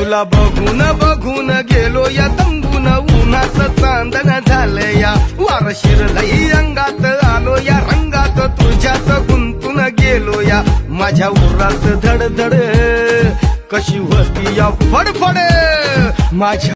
तुला बघून बघून गेलो या तंबून उन्हाचं चांदण झालं या वार शिरलई अंगात आलो या रंगात तुझ्याच गुंतून गेलो या माझ्या उरात धडधड कशी होती या फडफड माझ्या